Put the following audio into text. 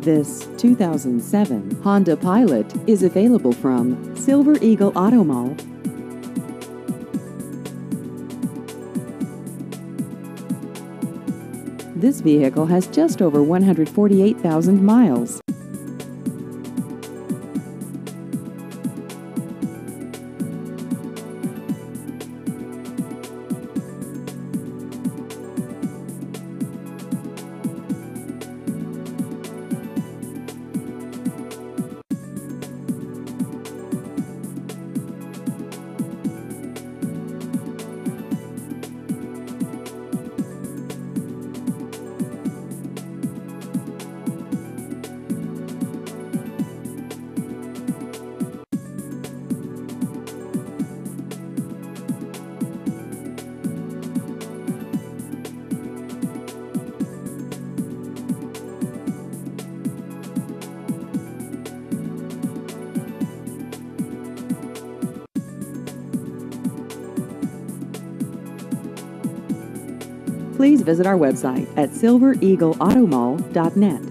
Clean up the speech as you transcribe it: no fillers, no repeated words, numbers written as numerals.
This 2007 Honda Pilot is available from Silver Eagle Auto Mall. This vehicle has just over 148,000 miles. Please visit our website at silvereagleautomall.net.